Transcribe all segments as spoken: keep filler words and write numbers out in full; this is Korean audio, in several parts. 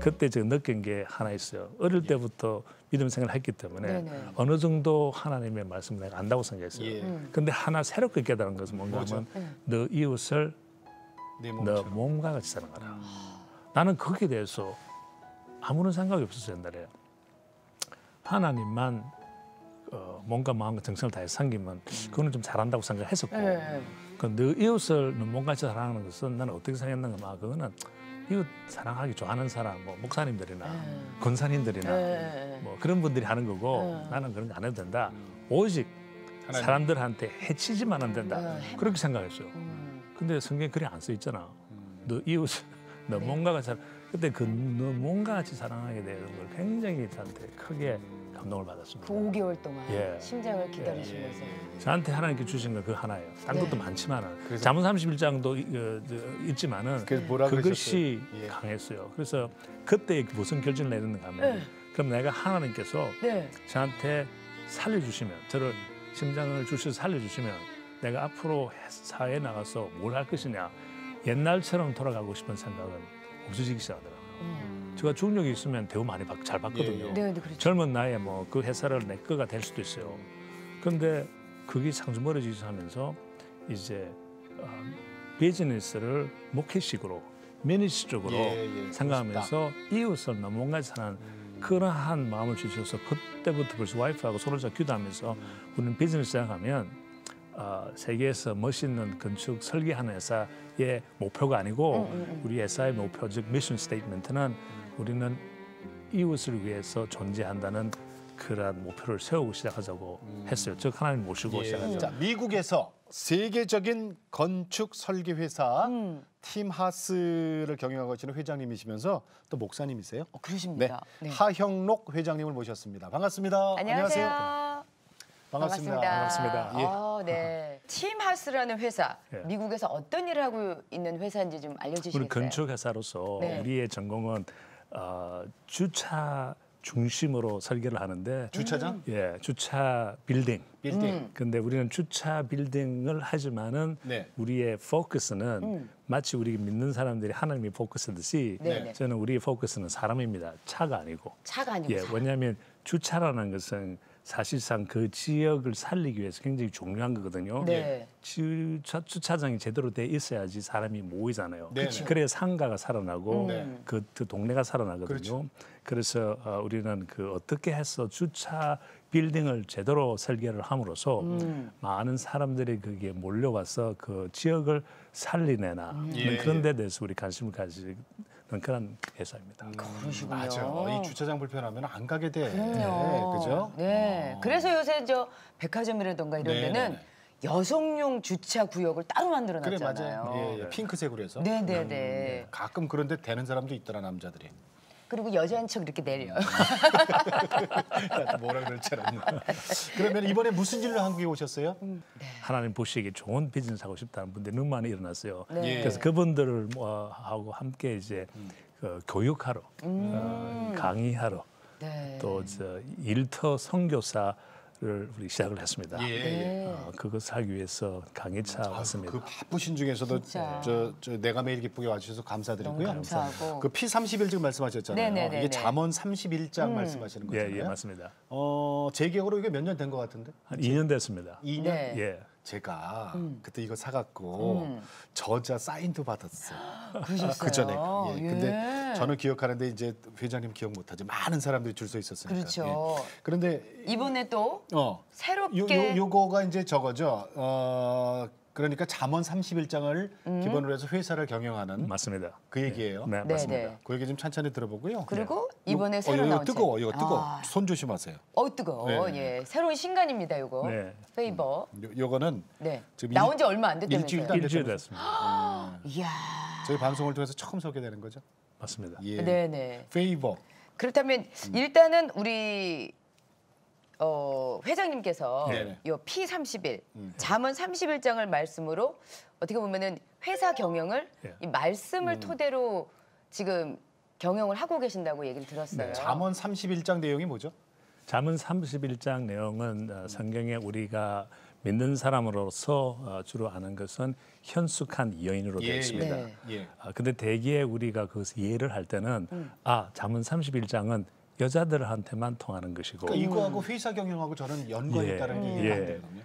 그때 제가 느낀 게 하나 있어요. 어릴 예. 때부터 믿음 생활을 했기 때문에 네네. 어느 정도 하나님의 말씀을 내가 안다고 생각했어요. 예. 음. 근데 하나 새롭게 깨달은 것은 뭔가 뭐죠? 하면 음. 너 이웃을 내 너 몸처럼. 몸과 같이 사랑하라. 음. 나는 거기에 대해서 아무런 생각이 없었어요. 옛날에. 하나님만 어, 몸과 마음과 정성을 다해 섬기면 그거는 좀 잘한다고 생각했었고 네. 그 너 이웃을 너 몸같이 사랑하는 것은 나는 어떻게 생각했는가 막 그거는 이웃 사랑하기 좋아하는 사람 뭐 목사님들이나 네. 권사님들이나 네. 뭐 그런 분들이 하는 거고 네. 나는 그런 거 안 해도 된다. 오직 하나님. 사람들한테 해치지만 안 된다. 네. 그렇게 생각했어요. 음. 근데 성경에 그리 안 써 있잖아. 음. 너 이웃, 너 네. 몸과 같이 사 그때 그 너 몸과 같이 사랑하게 되는 걸 굉장히 저한테 크게 감동을 받았습니다. 그 오 개월 동안 예. 심장을 기다리시면서. 예. 저한테 하나님께 주신 거 그 하나예요. 딴 네. 것도 많지만은 그래서- 잠언 삼십일 장도 있지만은 그래서 뭐라 그것이 그러셨어요? 예. 강했어요. 그래서 그때 무슨 결정을 내렸는가 하면 네. 그럼 내가 하나님께서 네. 저한테 살려주시면 저를 심장을 주셔서 살려주시면 내가 앞으로 사회에 나가서 뭘 할 것이냐 옛날처럼 돌아가고 싶은 생각은 없어지기 시작하더라고요. 음. 제가 중력이 있으면 대우 많이 받, 잘 받거든요. 예, 예. 네, 네, 그렇죠. 젊은 나이에 뭐 그 회사를 내 거가 될 수도 있어요. 그런데 그게 상주 멀어지기 시작하면서 이제 어, 비즈니스를 목회식으로 미니스 쪽으로 예, 예. 생각하면서 이웃을 너무 뭔가 사는 음. 그러한 마음을 주셔서 그때부터 벌써 와이프하고 서로 잘 기도하면서 우리는 비즈니스 생각하면 어, 세계에서 멋있는 건축 설계하는 회사의 목표가 아니고 음, 음, 음. 우리 회사의 목표 즉 미션 스테이트먼트는 우리는 이웃을 위해서 존재한다는 그런 목표를 세우고 시작하자고 했어요. 즉 하나님 모시고 예. 시작하죠. 자, 미국에서 세계적인 건축 설계 회사 음. 팀하스를 경영하고 계시는 회장님이시면서 또 목사님이세요? 어, 그러십니다. 네. 하형록 회장님을 모셨습니다. 반갑습니다. 안녕하세요. 반갑습니다. 반갑습니다. 예. 어, 네. 팀하우스라는 회사, 예. 미국에서 어떤 일을 하고 있는 회사인지 좀 우리 알려주시겠어요? 건축 회사로서 네. 우리의 전공은 어, 주차 중심으로 설계를 하는데 주차장, 예, 주차 빌딩. 빌딩. 음. 근데 우리는 주차 빌딩을 하지만은 네. 우리의 포커스는 음. 마치 우리 믿는 사람들이 하나님이 포커스듯이 네, 네. 저는 우리의 포커스는 사람입니다. 차가 아니고. 차가 아니고 예, 사람. 왜냐하면 주차라는 것은 사실상 그 지역을 살리기 위해서 굉장히 중요한 거거든요. 네. 주차, 주차장이 제대로 돼 있어야지 사람이 모이잖아요. 네, 네. 그래야 상가가 살아나고 음. 그, 그 동네가 살아나거든요. 그렇죠. 그래서 어, 우리는 그 어떻게 해서 주차 빌딩을 제대로 설계를 함으로써 음. 많은 사람들이 거기에 몰려와서 그 지역을 살리내나 음. 예, 그런 예. 데 대해서 우리 관심을 가지는 그런 회사입니다. 그러시군요. 맞아. 이 주차장 불편하면 안 가게 돼. 그럼요. 네, 그죠? 네. 어. 그래서 요새 저 백화점이라던가 이런 네, 데는 네, 네. 여성용 주차 구역을 따로 만들어 그래 놨잖아요. 맞아요. 예, 예. 핑크색으로 해서. 네, 네, 네. 가끔 그런데 되는 사람도 있더라 남자들이. 그리고 여자인 척 이렇게 내려. 나도 뭐라 그럴 줄 알았네. 그러면 이번에 무슨 일로 한국에 오셨어요? 하나님 보시기에 좋은 비즈니스 하고 싶다는 분들이 너무 많이 일어났어요. 네. 예. 그래서 그분들을 뭐 하고 함께 이제 그 교육하러 어, 강의하러 네. 또 저 일터 선교사를 우리 시작을 했습니다. 예. 예. 네. 어, 그것을 하기 위해서 강의차 아유, 왔습니다. 그 바쁘신 중에서도 진짜. 저, 저 내가 매일 기쁘게 와주셔서 감사드리고요. 너무 감사하고. 그 피 삼십일 장 말씀하셨잖아요. 네네네네. 이게 잠언 삼십일 장 음. 말씀하시는 예, 거잖아요. 예, 맞습니다. 어, 제 기억으로 이게 몇 년 된 것 같은데? 한 이 년 됐습니다. 이 년? 네. 예. 제가 음. 그때 이거 사갖고 음. 저자 사인도 받았어요. 그러셨어요. 그 전에. 예. 예. 근데 저는 기억하는데 이제 회장님 기억 못하지. 많은 사람들이 줄 서 있었으니까. 그렇죠. 예. 그런데 이번에 또 어, 새롭게 요, 요, 요거가 이제 저거죠. 어, 그러니까 잠언 삼십일 장을 음. 기본으로 해서 회사를 경영하는 맞습니다. 그 얘기예요. 네, 네, 맞습니다. 네. 그 얘기 좀 천천히 들어보고요. 그리고 네. 이번에 요- 새로 어, 이거 나온 뜨거워, 책. 이거 뜨거. 아. 손 조심하세요. 어 뜨거. 네. 예. 새로운 신간입니다, 요거. 네. 페이버. 요, 요거는 네. 지금 나온 지 얼마 안 됐다면서요. 일주일도 안 일주일 됐다면서요. 됐습니다. 이야. 저희 방송을 통해서 처음 소개되는 거죠. 맞습니다. 예. 네, 네. 페이버. 그렇다면 일단은 우리 어, 회장님께서 네네. 요 피 삼십일 음. 잠언 삼십일 장을 말씀으로 어떻게 보면은 회사 경영을 예. 이 말씀을 음. 토대로 지금 경영을 하고 계신다고 얘기를 들었어요. 네. 잠언 삼십일 장 내용이 뭐죠? 잠언 삼십일 장 내용은 어, 성경에 우리가 믿는 사람으로서 어, 주로 아는 것은 현숙한 여인으로 되어 예, 있습니다. 네. 예. 아, 근데 대개 우리가 그것을 이해를 할 때는 음. 아 잠언 삼십일 장은 여자들한테만 통하는 것이고 그러니까 이거하고 회사 경영하고 저는 연관이 예, 있다는 게 예. 이해가 안 되거든요.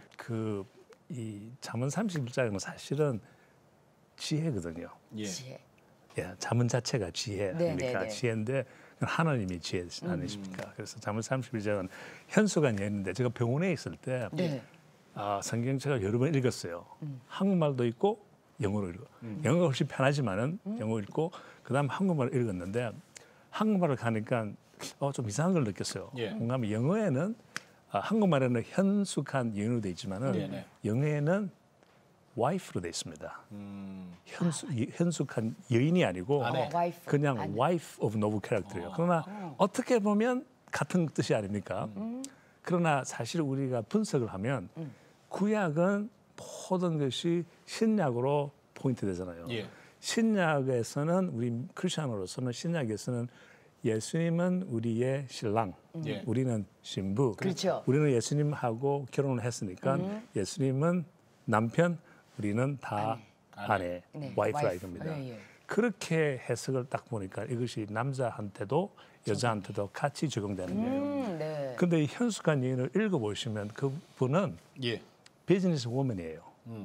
그이 잠언 삼십일 장은 사실은 지혜거든요. 예. 지혜. 예, 잠언 자체가 지혜 네, 아닙니까? 네, 네. 지혜인데 하나님이 지혜 아니십니까? 그래서 잠언 삼십일 장은 현수가 여인인데 제가 병원에 있을 때 네. 아, 성경책을 여러 번 읽었어요. 한국말도 있고 영어로 읽어. 영어가 훨씬 편하지만은 영어 읽고 그다음 한국말을 읽었는데 한국말을 가니까 어, 좀 이상한 걸 느꼈어요. 예. 뭔가 영어에는 아, 한국말에는 현숙한 여인으로 돼 있지만은 네네. 영어에는 와이프로 돼 있습니다. 음. 현수, 현숙한 여인이 아니고 아내. 어, 와이프. 그냥 아내. wife of noble character예요. 그러나 어떻게 보면 같은 뜻이 아닙니까? 그러나 사실 우리가 분석을 하면 구약은 모든 것이 신약으로 포인트 되잖아요. 예. 신약에서는 우리 크리스천으로서는 신약에서는 예수님은 우리의 신랑, 예. 우리는 신부. 그렇죠. 우리는 예수님하고 결혼을 했으니까 예수님은 남편, 우리는 다 아내, 네, 와이프라 와이프. 이겁니다. 예, 예. 그렇게 해석을 딱 보니까 이것이 남자한테도 여자한테도 같이 적용되는 거예요. 음, 네. 근데 이 현숙한 여인을 읽어보시면 그분은 예. 비즈니스 워먼이에요. 음.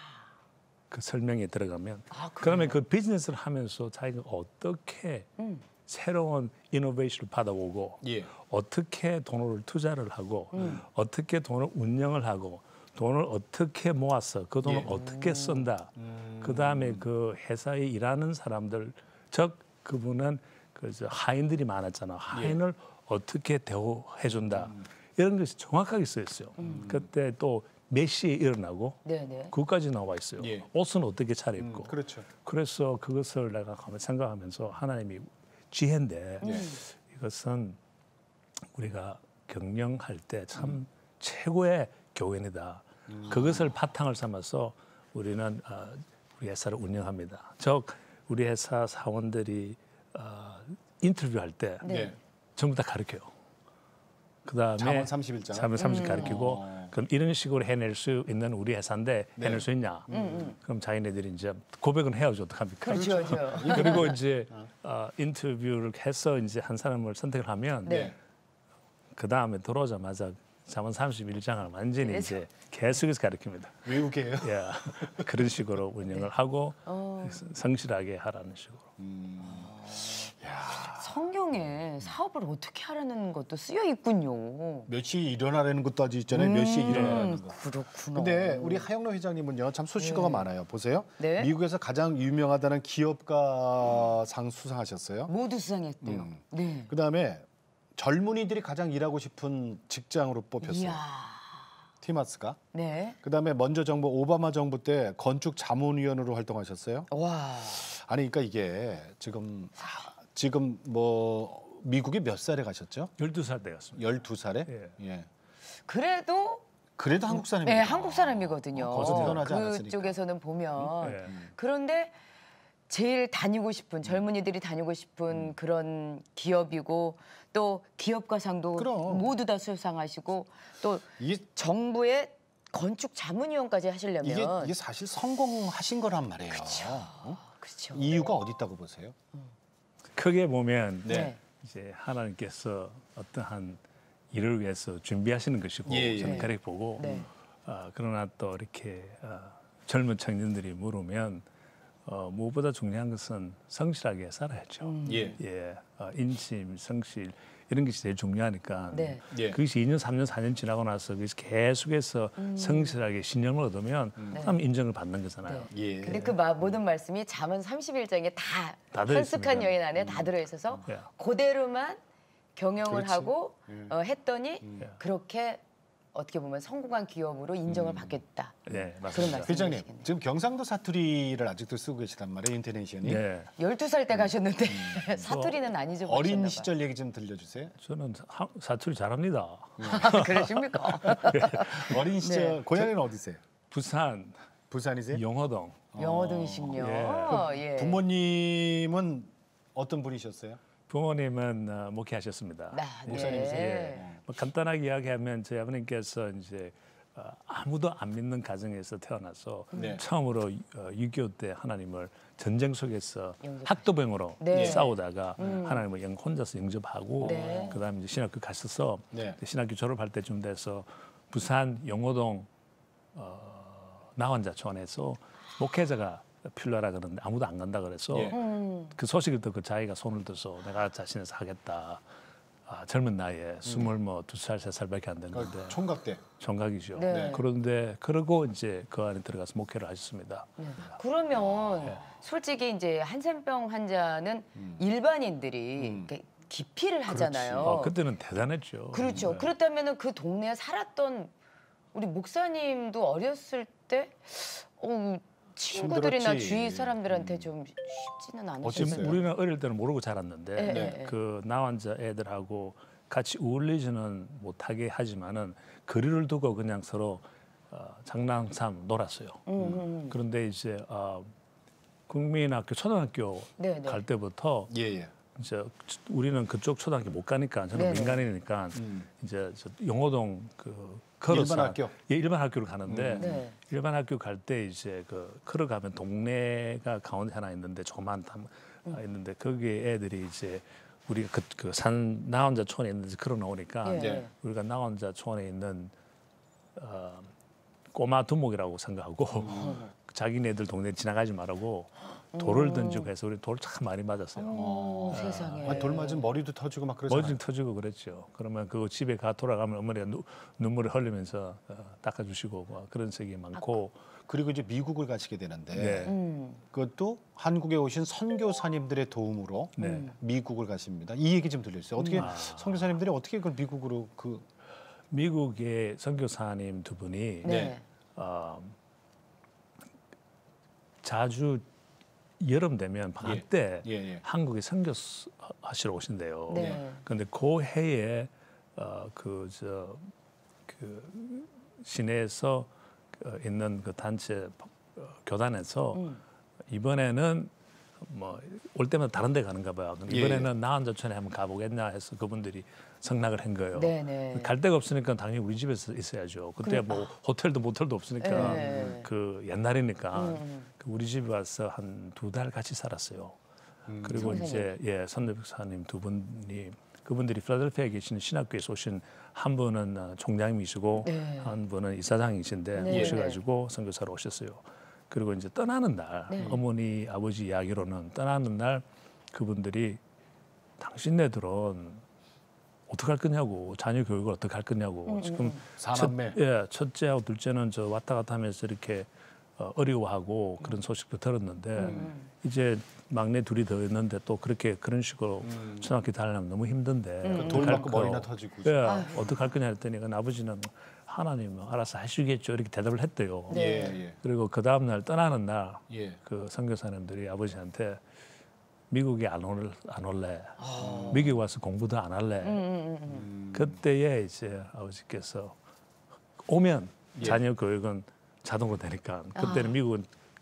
그 설명에 들어가면 아, 그래요? 그러면 그 비즈니스를 하면서 자기가 어떻게 음. 새로운 이노베이션을 받아오고 예. 어떻게 돈을 투자를 하고 음. 어떻게 돈을 운영을 하고 돈을 어떻게 모아서 그 돈을 예. 어떻게 쓴다. 음. 그 다음에 그 회사에 일하는 사람들 즉 그분은 그저 하인들이 많았잖아. 하인을 어떻게 대우해 준다. 이런 것이 정확하게 써 있어요. 그때 또 몇 시에 일어나고 네, 네. 그것까지 나와 있어요. 예. 옷은 어떻게 차려입고. 음, 그렇죠. 그래서 그것을 내가 가만 생각하면서 하나님이 지혜인데 예. 이것은 우리가 경영할 때 참 최고의 교훈이다. 그것을 바탕을 삼아서 우리는 어, 우리 회사를 운영합니다. 즉 우리 회사 사원들이 어, 인터뷰할 때 네. 전부 다 가르쳐요. 그다음에 잠언 삼십일 장. 잠언 삼십 가르치고 어. 그럼 이런 식으로 해낼 수 있는 우리 회사인데 네. 해낼 수 있냐? 그럼 자기네들이 이제 고백은 해야죠. 어떡합니까? 그렇죠, 그렇죠. 그리고 이제 어, 인터뷰를 해서 이제 한 사람을 선택을 하면 네. 그 다음에 들어오자마자 잠언 삼십일 장을 완전히 그래서- 이제 계속해서 가르칩니다. 외우게요. 예, 그런 식으로 운영을 하고 어, 성실하게 하라는 식으로. 성경에 사업을 어떻게 하라는 것도 쓰여 있군요. 몇 시에 일어나라는 것도 아주 있잖아요. 몇 시에 일어나라는 거. 그렇구나. 근데 우리 하영로 회장님은요 참 소식어가 많아요. 보세요. 네. 미국에서 가장 유명하다는 기업가상 수상하셨어요. 모두 수상했대요. 음. 네. 그다음에 젊은이들이 가장 일하고 싶은 직장으로 뽑혔어요. 이야. 티마스가. 네. 그다음에 먼저 정부 오바마 정부 때 건축 자문위원으로 활동하셨어요. 와. 아니 그러니까 이게 지금 지금 뭐 미국에 몇 살에 가셨죠? 열두 살 때였습니다. 열두 살에? 예. 예. 그래도 그래도 한국 사람입니다. 네, 한국 사람이거든요. 거기서 태어나지 않았으니까. 그쪽에서는 보면 예. 그런데 제일 다니고 싶은 젊은이들이 다니고 싶은 그런 기업이고 또 기업가상도 그럼. 모두 다 수상하시고 또 이게 정부의 건축 자문위원까지 하시려면 이게, 이게 사실 성공하신 거란 말이에요. 어? 그렇죠. 이유가 어디 있다고 보세요? 크게 보면 네. 이제 하나님께서 어떠한 일을 위해서 준비하시는 것이고 예, 예. 저는 그렇게 보고 네. 어, 그러나 또 이렇게 어, 젊은 청년들이 물으면 어, 무엇보다 중요한 것은 성실하게 살아야죠. 음. 예. 예, 어, 인심, 성실 이런 것이 제일 중요하니까 네. 예. 그것이 이 년, 삼 년, 사 년 지나고 나서 그것이 계속해서 음. 성실하게 신령을 얻으면 그럼 인정을 받는 거잖아요. 네. 예. 근데 그 마- 모든 말씀이 잠언 삼십일 장에 다 다 들어 헌숙한 있습니다. 여인 안에 다 들어 있어서 예. 그대로만 경영을 그렇지. 하고 예. 어, 했더니 예. 그렇게 어떻게 보면 성공한 기업으로 인정을 받겠다. 네, 그런 맞습니다. 말씀. 회장님 모르시겠네요. 지금 경상도 사투리를 아직도 쓰고 계시단 말이에요. 인터내션이. 네, 열두 살 때 가셨는데 사투리는 안 잊어버리셨나 어린 봐요. 시절 얘기 좀 들려주세요. 저는 하- 사투리 잘합니다. 그러십니까? 어린 시절 네. 고향은 어디세요? 부산 부산이세요? 영호동. 영어 등이시군요. 예. 부모님은 어떤 분이셨어요? 부모님은 어, 목회하셨습니다. 나, 네. 목사님이세요? 예. 뭐 간단하게 이야기하면 저희 아버님께서 이제 어, 아무도 안 믿는 가정에서 태어나서 네. 처음으로 어, 육이오 때 하나님을 전쟁 속에서 영접하시고. 학도병으로 네. 싸우다가 음. 하나님을 영 혼자서 영접하고 네. 그다음에 이제 신학교 갔어서 네. 신학교 졸업할 때쯤 돼서 부산 영호동 어, 나환자촌에서 목회자가 필요하라 그러는데 아무도 안 간다 그래서 예. 음. 그 소식을 듣고 자기가 손을 들어서 내가 자신에서 하겠다. 아, 젊은 나이에 스물 뭐 두 살 세 살밖에 안 됐는데 그러니까 총각 때. 총각이죠. 네. 그런데 그러고 이제 그 안에 들어가서 목회를 하셨습니다. 네. 그러면 네. 솔직히 이제 한센병 환자는 일반인들이 음. 이렇게 기피를 하잖아요. 어, 그때는 대단했죠. 그렇죠. 네. 그렇다면은 그 동네에 살았던 우리 목사님도 어렸을 때 어, 친구들이나 힘들었지. 주위 사람들한테 좀 쉽지는 지금 않으셨어요. 우리는 어릴 때는 모르고 자랐는데 네, 네. 네. 그 나환자 애들하고 같이 어울리지는 못하게 하지만은 거리를 두고 그냥 서로 어, 장난삼 놀았어요. 음, 음. 그런데 이제 어, 국민학교 초등학교 네, 네. 갈 때부터 예, 예. 이제 우리는 그쪽 초등학교 못 가니까 저는 네네. 민간인이니까 음. 이제 저 영호동 그 걸어서 일반 학교? 예, 일반 학교를 가는데 음. 네. 일반 학교 갈 때 이제 그 걸어가면 동네가 가운데 하나 있는데 조그만 담 아, 있는데 거기에 애들이 이제 우리가 그산 나혼자 촌에 있는 데 걸어 놓으니까 예. 네. 우리가 나혼자 촌에 있는 어, 꼬마 두목이라고 생각하고 음. 자기네들 동네 지나가지 말라고 돌을 던지고 해서 우리 돌 참 많이 맞았어요. 어, 세상에. 아, 돌 맞으면 머리도 터지고 막 그러잖아요. 머리 터지고 그랬죠. 그러면 그거 집에 가 돌아가면 어머니가 누, 눈물을 흘리면서 어, 닦아주시고 뭐 그런 적이 많고. 그리고 이제 미국을 가시게 되는데 네. 음. 그것도 한국에 오신 선교사님들의 도움으로 네. 미국을 가십니다. 이 얘기 좀 들려주세요. 어떻게 아. 선교사님들이 어떻게 그걸 미국으로 그 미국의 선교사님 두 분이 네. 어, 자주 여름 되면 방학 예. 때 예, 예. 한국에 선교하시러 오신대요. 네. 그런데 그 해에 어, 그저 그 시내에서 어, 있는 그 단체 어, 교단에서 음. 이번에는 뭐 올 때마다 다른 데 가는가 봐요. 근데 예, 이번에는 나한자촌에 한번 가보겠냐 해서 그분들이 성낙을 한 거예요. 네네. 갈 데가 없으니까 당연히 우리 집에서 있어야죠. 그때 뭐 호텔도 모텔도 없으니까 네. 그 옛날이니까 음. 그 우리 집에 와서 한 두 달 같이 살았어요. 음. 그리고 선생님. 이제 예 선교사님 두 분이 그분들이 필라델피아에 계시는 신학교에서 오신 한 분은 어, 총장님이시고 네. 한 분은 이사장이신데 네. 오셔가지고 선교사로 오셨어요. 그리고 이제 떠나는 날 네. 어머니 아버지 이야기로는 떠나는 날 그분들이 당신네들은 어떻게 할 거냐고 자녀 교육을 어떻게 할 거냐고 음, 지금 음, 사남매. 첫, 예, 첫째하고 둘째는 저 왔다 갔다 하면서 이렇게 어, 어려워하고 그런 소식도 들었는데 음. 이제 막내 둘이 더 있는데 또 그렇게 그런 식으로 음. 초등학교 다니려면 너무 힘든데 음. 어떡할 돌 맞고 거- 머리나 터지고. 예, 아유. 어떻게 할 거냐 했더니 그 아버지는 하나님 알아서 하시겠죠 이렇게 대답을 했대요. 네. 예, 예. 그리고 그 다음 날 떠나는 날 예. 그 선교사님들이 아버지한테 미국에 안, 올, 안 올래. 아. 미국 와서 공부도 안 할래. 음, 음, 음. 음. 그때에 이제 아버지께서 오면 예. 자녀 교육은 자동으로 되니까 그때는 아. 미국은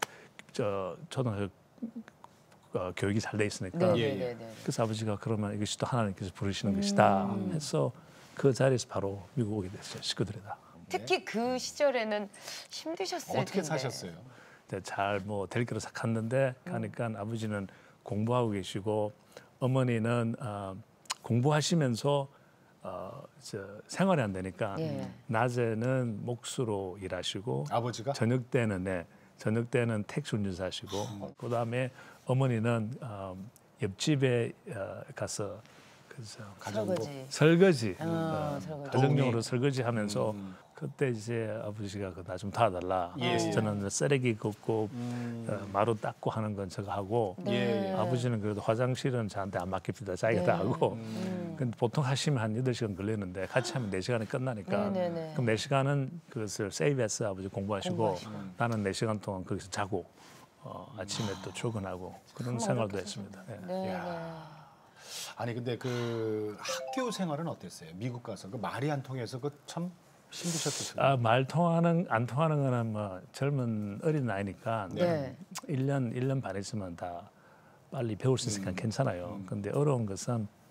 저 초등학교 어, 교육이 잘 돼 있으니까 네, 예, 네, 예. 네, 네. 그래서 아버지가 그러면 이것이 또 하나님께서 부르시는 것이다 음. 해서 그 자리에서 바로 미국 오게 됐어요 식구들이다. 특히 그 시절에는 힘드셨을 어떻게 텐데. 사셨어요? 잘뭐 될 길을 싹 갔는데 가니까 아버지는 공부하고 계시고 어머니는 어, 공부하시면서 어, 저 생활이 안 되니까 예. 낮에는 목수로 일하시고 아버지가? 저녁 때는 네, 저녁 때는 택시 운전사시고 음. 그다음에 어머니는 어, 옆집에 어, 가서 그래서 설거지. 설거지 어, 어, 설거지. 가정용으로 도우미. 설거지하면서 음. 그때 이제 아버지가 나 좀 도와달라. 예, 그래서 예. 저는 쓰레기 걷고 음. 어, 마루 닦고 하는 건 제가 하고 네. 예, 예. 아버지는 그래도 화장실은 저한테 안 맡깁니다. 자기가 네. 다 하고. 음. 근데 보통 하시면 한 여덟 시간 걸리는데 같이 하면 네 시간에 끝나니까 네, 네, 네. 그럼 네 시간은 그것을 세이브해서 아버지 공부하시고, 공부하시고. 나는 네 시간 동안 거기서 자고 어, 아침에 또 출근하고 그런 참 생활도 어렵게 했습니다. 예. 네, 야. 네. 아니 근데 그 학교 생활은 어땠어요? 미국 가서 그 말이 안 통해서 그 참 힘드셨을 텐데. 아, 말 통하는 안 통하는 거는 뭐 젊은 어린 나이니까 네. 일 년 일 년 반 있으면 다 빨리 배울 수 있으니까 음. 괜찮아요. 음. 근데 어려운 것은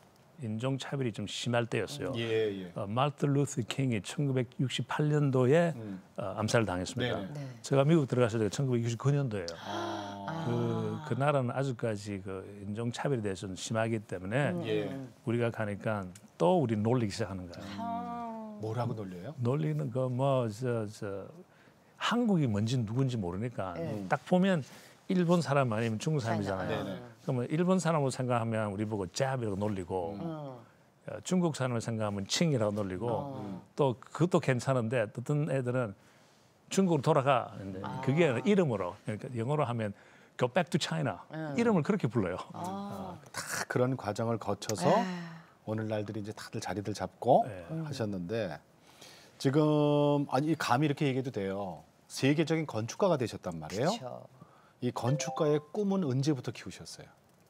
인종 차별이 좀 심할 때였어요. 예, 예. 어, 마르틴 루터 킹이 천구백육십팔 년도에 음. 어, 암살을 당했습니다. 네네. 네. 제가 미국 들어갔을 때가 천구백육십구 년도예요. 아. 그, 그 나라는 아직까지 그 인종 차별에 대해서는 심하기 때문에 음, 예. 음. 우리가 가니까 또 우리 놀리기 시작하는 거예요. 아. 뭐라고 놀려요? 놀리는 거 뭐 저 저 한국이 뭔지 누군지 모르니까 네. 딱 보면 일본 사람 아니면 중국 사람이잖아요. 네네. 그러면 일본 사람으로 생각하면 우리 보고 짭이라고 놀리고 어. 어, 중국 사람을 생각하면 칭이라고 놀리고 어. 또 그것도 괜찮은데 어떤 애들은 중국으로 돌아가. 근데 아. 그게 이름으로 그러니까 영어로 하면 go back to China 음. 이름을 그렇게 불러요. 아. 다 그런 과정을 거쳐서 아. 오늘날들이 이제 다들 자리들 잡고 네. 하셨는데 지금 아니 감히 이렇게 얘기해도 돼요. 세계적인 건축가가 되셨단 말이에요. 그렇죠. 이 건축가의 꿈은 언제부터 키우셨어요?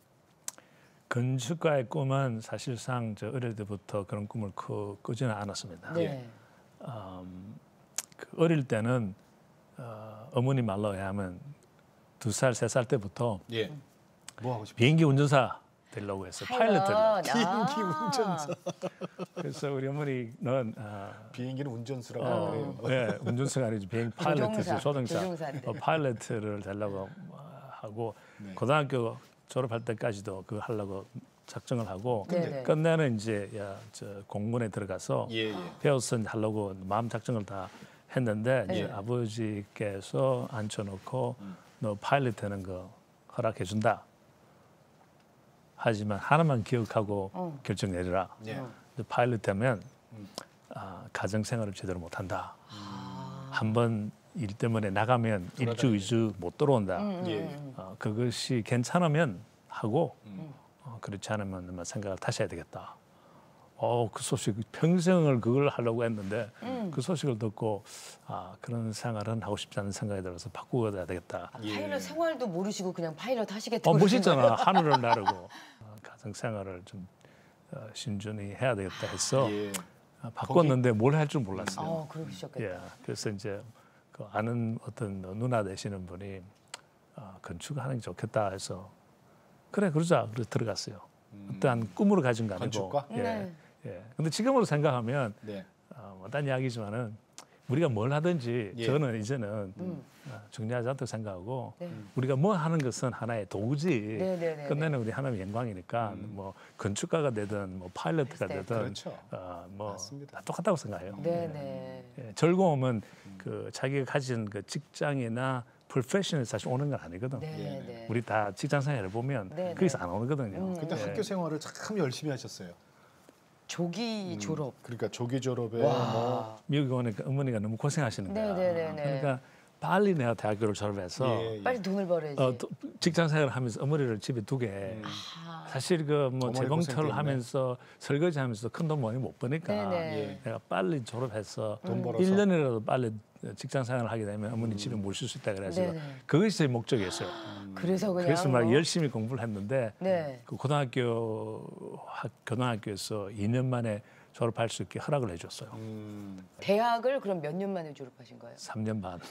건축가의 꿈은 사실상 저 어릴 때부터 그런 꿈을 꾸, 꾸지는 않았습니다. 네. 음, 그 어릴 때는 어, 어머니 말로 하면 두 살, 세 살 때부터 예. 뭐 하고 싶어요? 비행기 운전사 되려고 했어요. 파일럿을. 비행기 아. 운전사. 그래서 우리 어머니는 어, 비행기는 운전수라고 어, 그래요. 예, 운전수가 아니죠. 비행 파일럿이죠. 조종사. 조종사인데. 어, 파일럿을 되려고 하고 네. 고등학교 졸업할 때까지도 그거 하려고 작정을 하고 네네. 끝내는 이제 야, 저 공군에 들어가서 예, 예. 배워서 하려고 마음 작정을 다 했는데 네. 이제 아버지께서 앉혀놓고 음. 너 파일럿 되는 거 허락해 준다. 하지만 하나만 기억하고 어. 결정 내리라. 예. 너 파일럿 되면 음. 아, 가정 생활을 제대로 못 한다. 아. 한 번 일 때문에 나가면 일주 돌아다니게. 이주 못 들어온다. 음, 음, 예. 음. 어, 그것이 괜찮으면 하고 음. 어, 그렇지 않으면 아마 생각을 다시 해야 되겠다. 어, 그 소식 평생을 그걸 하려고 했는데 음. 그 소식을 듣고 아, 그런 생활은 하고 싶지 않은 생각이 들어서 바꾸어야 되겠다. 아, 예. 파일럿 생활도 모르시고 그냥 파일럿 하시겠다고 어, 그러신 멋있잖아. 거예요? 하늘을 나르고 어, 가정 생활을 좀 어, 신중히 해야 되겠다 해서 예. 어, 바꿨는데 뭘 할 줄 몰랐어요. 어, 그러셨겠다. 예, 그래서 이제 그 아는 어떤 누나 되시는 분이 어, 건축하는 게 좋겠다 해서 그래 그러자 그래서 들어갔어요. 음. 어떠한 꿈으로 가진 거 아니고. 건축가? 예, 네. 예. 근데 지금으로 생각하면 네. 어, 못한 이야기지만은 우리가 뭘 하든지 예. 저는 이제는 음. 어, 중요하지 않다고 생각하고 네. 우리가 뭐 하는 것은 하나의 도구지. 네, 네, 네. 끝내는 우리 하나님의 영광이니까 음. 뭐 건축가가 되든 뭐 파일럿가 네. 되든 그렇죠. 어, 뭐 맞습니다. 다 똑같다고 생각해요. 네, 네. 예, 즐거움은 그 자기가 가진 그 직장이나 프로페셔널 사실 오는 건 아니거든. 네, 예. 네. 우리 다 직장 생활을 보면 네, 거기서 네. 안 오거든요. 음. 근데 예. 학교 생활을 참 열심히 하셨어요. 조기 음, 졸업. 그러니까 조기 졸업에 와. 뭐 미국에 오니까 어머니가 너무 고생하시는 거야. 네, 네, 네, 네. 그러니까 빨리 내가 대학교를 졸업해서 예, 예. 빨리 돈을 벌어야지. 어, 또 직장 생활을 하면서 어머니를 집에 두게. 음. 아. 사실 그 뭐 어머니 고생 재봉틀 때문에. 하면서 설거지하면서 큰 돈 많이 못 버니까 네네. 예. 내가 빨리 졸업해서 돈 벌어서 일 년이라도 빨리 직장 생활을 하게 되면 어머니 집에 모실 수 있다 그래서 네네. 그것이 제 목적이었어요. 그래서 그냥 그래서 막 뭐- 열심히 공부를 했는데 네. 그 고등학교 학, 고등학교에서 이 년 만에 졸업할 수 있게 허락을 해줬어요. 음, 대학을 그럼 몇 년 만에 졸업하신 거예요? 삼 년 반.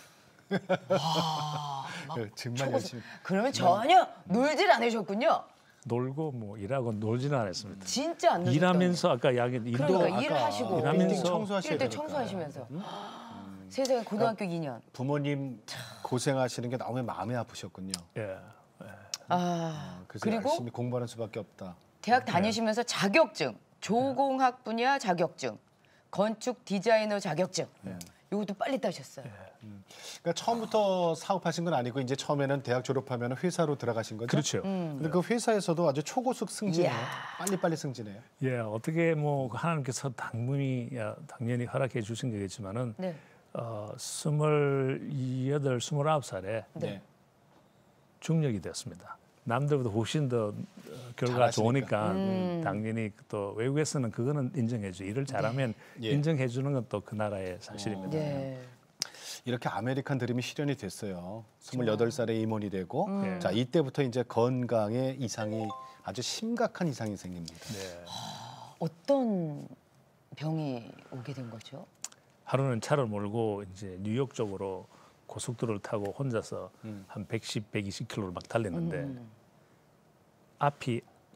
아, 막 그 정말 초고생- 열심히 그러면 전혀 놀질 않으셨군요. 놀고 뭐 일하고 놀지는 않았습니다. 진짜 안 놀셨다. 일하면서 아까 이야기 일도 그러니까 아까 일하시고 일하면서 빌딩 청소하셔야 일대 되니까. 청소하시면서 세상에 고등학교 이 년. 부모님 고생하시는 게 너무 마음이 아프셨군요. 예. 아, 그래서 그리고 열심히 공부하는 수밖에 없다. 대학 다니시면서 자격증, 조공학 분야 자격증, 건축 디자이너 자격증. 네. 이것도 빨리 따셨어요. 그러니까 처음부터 사업하신 건 아니고 이제 처음에는 대학 졸업하면 회사로 들어가신 거죠? 그렇죠. 근데 그 회사에서도 아주 초고속 승진해요. 이야. 빨리빨리 승진해요. 예, 어떻게 뭐 하나님께서 당분이 야, 당연히 허락해 주신 거겠지만은 네. 어, 스물여덟, 스물아홉 살에 네. 중력이 됐습니다. 남들보다 훨씬 더 어, 결과가 잘하시니까. 좋으니까 음. 당연히 또 외국에서는 그거는 인정해줘. 일을 잘하면 예. 인정해 주는 건 또 그 나라의 사실입니다. 네. 이렇게 아메리칸 드림이 실현이 됐어요. 스물여덟 살에 임원이 되고 음. 자 이때부터 이제 건강에 이상이 아주 심각한 이상이 생깁니다. 네. 어떤 병이 오게 된 거죠? 하루는 차를 몰고 이제 뉴욕 쪽으로 고속도로를 타고 혼자서 음. 한 백십, 백이십 킬로를 막 달렸는데 음. 앞이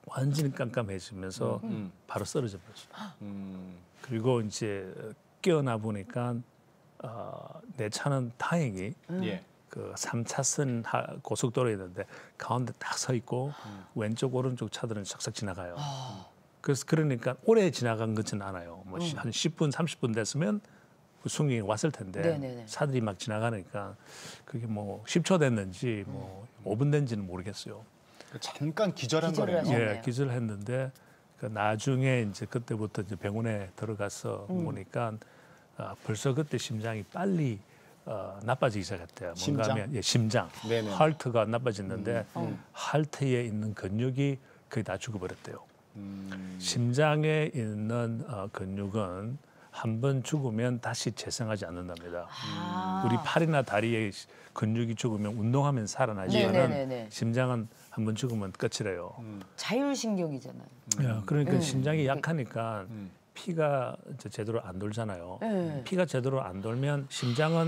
완전히 깜깜해지면서 음. 바로 쓰러져 버렸어요. 음. 그리고 이제 깨어나 보니까 어, 내 차는 다행히 예. 그 삼 차선 하- 고속도로에 있는데 가운데 딱 서 있고 왼쪽 오른쪽 차들은 싹싹 지나가요. 그래서 그러니까 오래 지나간 것은 않아요. 뭐 한 십 분, 삼십 분 됐으면 그 승객이 왔을 텐데 네네네. 차들이 막 지나가니까 그게 뭐 십 초 됐는지 뭐 오 분 된지는 모르겠어요. 잠깐 기절한 기절을 거네요. 하셨- 예, 좋네요. 기절했는데 그 나중에 이제 그때부터 이제 병원에 들어가서 보니까 아, 벌써 그때 심장이 빨리 어, 나빠지기 시작했대요. 뭔가 심장? 하면 예, 심장, 네네. 하트가 나빠졌는데 하트에 있는 근육이 거의 다 죽어버렸대요. 음. 심장에 있는 어, 근육은 한 번 죽으면 다시 재생하지 않는답니다. 아. 우리 팔이나 다리에 근육이 죽으면 운동하면 살아나지만 네네네네. 심장은 한 번 죽으면 끝이래요. 음. 자율신경이잖아요. 야, 그러니까 음. 심장이 약하니까 음. 피가 이제 제대로 안 돌잖아요. 네. 피가 제대로 안 돌면 심장은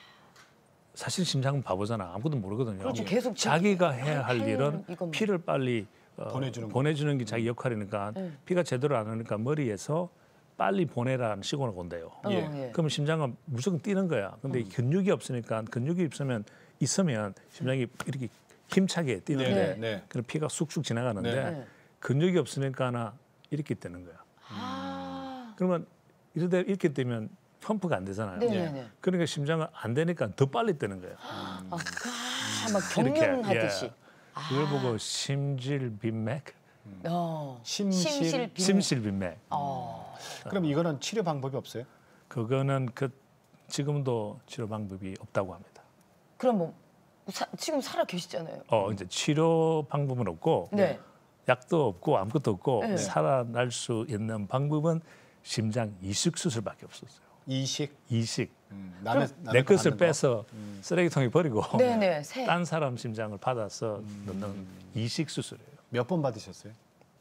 사실 심장은 바보잖아. 아무것도 모르거든요. 그렇죠. 계속 자기가 해야 할 할 일은 이것만. 피를 빨리 어, 보내주는 거. 보내주는 게 자기 역할이니까 네. 피가 제대로 안 오니까 머리에서 빨리 보내라는 시그널을 온대요. 어, 예. 예. 그러면 심장은 무조건 뛰는 거야. 근데 근육이 없으니까 근육이 있으면 있으면 심장이 이렇게 힘차게 뛰는데 네, 네. 그럼 피가 쑥쑥 지나가는데 네. 네. 근육이 없으니까나 이렇게 뛰는 거야. 아. 그러면 이러다 이렇게 뛰면 펌프가 안 되잖아요. 네네네. 그러니까 심장은 안 되니까 더 빨리 뛰는 거야. 아, 막 이렇게, 경련하듯이. 예. 그걸 보고 심질빈맥, 어. 심실. 심실빈. 심실빈맥. 어. 그럼 이거는 치료 방법이 없어요? 그거는 그 지금도 치료 방법이 없다고 합니다. 그럼 뭐 사, 지금 살아 계시잖아요. 어 이제 치료 방법은 없고 네. 약도 없고 아무것도 없고 네. 살아날 수 있는 방법은 심장 이식 수술밖에 없었어요. 이식. 이식. 음. 남의, 남의 내 거 것을 받는 거? 빼서 쓰레기통에 버리고 네네. 새. 딴 사람 심장을 받아서 넣는 이식 수술이에요. 몇 번 받으셨어요?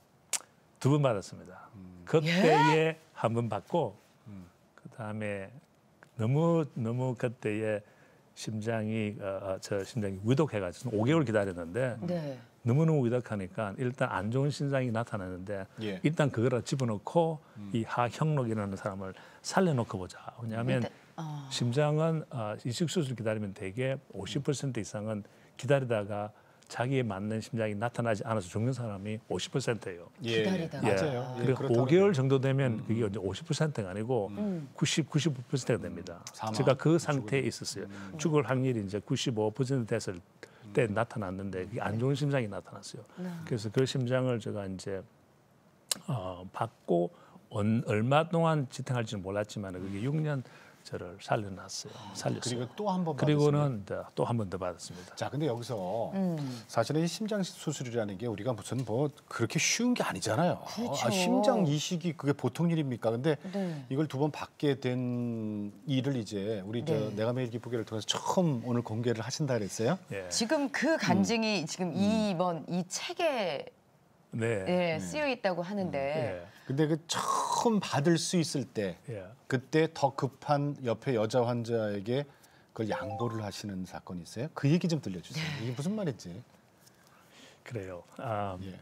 두 번 받았습니다. 그때에 한 번 받고 그 다음에 너무 너무 그때에 심장이 어, 어, 저 심장이 위독해가지고 오 개월 기다렸는데 네. 너무너무 위독하니까 일단 안 좋은 심장이 나타나는데 예. 일단 그거를 집어넣고 이 하형록이라는 사람을 살려놓고 보자. 왜냐하면 일단, 어. 심장은 어, 이식 수술 기다리면 대개 오십 퍼센트 이상은 기다리다가 자기에 맞는 심장이 나타나지 않아서 죽는 사람이 오십 퍼센트예요. 예. 기다리다가. 맞아요. 예, 그리고 그렇다고 오 개월 그래요. 정도 되면 그게 이제 오십 퍼센트가 아니고 음. 구십, 구십오 퍼센트가 됩니다. 사망. 제가 그 상태에 있었어요. 죽을 확률이 이제 구십오 퍼센트 됐을 때 나타났는데 그게 안 좋은 심장이 나타났어요. 그래서 그 심장을 제가 이제 어, 받고 언, 얼마 동안 지탱할지는 몰랐지만 그게 육 년 저를 살려놨어요. 살렸어요. 그리고 또 한 번 받으세요. 그리고는 또 한 번 더 받았습니다. 자, 근데 여기서 음. 사실은 이 심장 수술이라는 게 우리가 무슨 뭐 그렇게 쉬운 게 아니잖아요. 그렇죠. 아, 심장 이식이 그게 보통 일입니까? 근데 네. 이걸 두 번 받게 된 일을 이제 우리 저 네. 내가 매일 기쁘게를 통해서 처음 오늘 공개를 하신다 그랬어요. 예. 지금 그 간증이 지금 이번 이 책에 네. 예, 쓰여 있다고 하는데 예. 근데 그 처음 받을 수 있을 때 예. 그때 더 급한 옆에 여자 환자에게 그걸 양보를 하시는 사건이 있어요. 그 얘기 좀 들려주세요. 이게 무슨 말인지. 그래요. 아, 예.